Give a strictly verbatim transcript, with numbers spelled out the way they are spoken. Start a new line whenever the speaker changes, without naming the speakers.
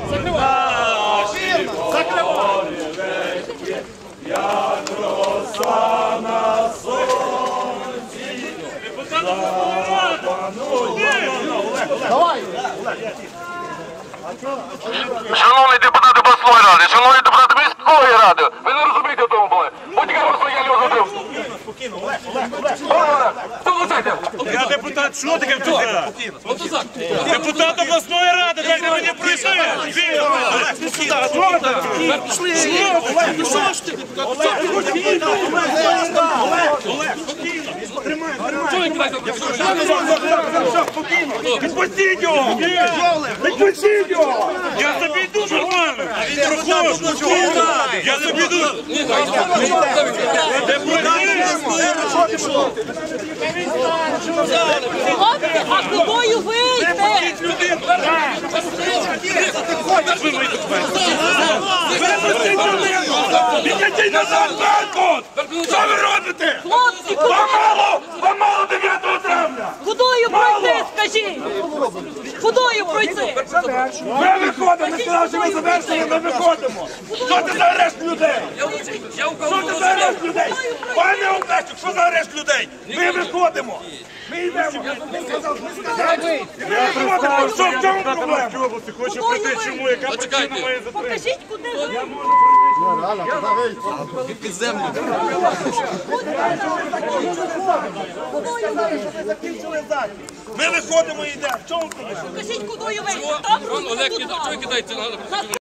Закривай! Закривай! Як роса на сонці. Давай!
Шановні депутати обласної ради, шановні депутати міської ради, ви не розумієте в тому були. Будь-яка просто я не розумів.
Спокійно, Олег, Олег, Олег.
Я депутат, що таке депутат? Депутат обласної ради, дайте мені прийти.
Олег, депутат, що там? Пішли. Олег, що ж ти? Олег, Олег, спокійно. Тримай, тримай. Спокійно. Відпустіть його. Відпустіть його.
Я собі йду нормально. Проходжу. Я собі йду.
Хлопці, а кудою вийти?
Підійдіть назад, Беркут! Що ви робите?
Хлопці, куди?
Вам мало! Вам мало дев'ятого травня!
Кудою пройти, скажіть? Кудою пройти?
Ми виходимо! Ми сказали, що ми завершили, ми виходимо! Що це за арешт людей? Що це за арешт людей? Пане Олексій, що за арешт людей? Ми виходимо! Ми йдемо! Ми сказали, ми сказали! Ми виходимо! Що в чому проблема?
Хочу прийти, чому, яка причина моєї затримки?
Покажіть, куди ви.
Під землю! Ми виходимо і йдемо! В чому проблема?
Покажіть, кудою вийти. Там
Олег, чого кидаєте?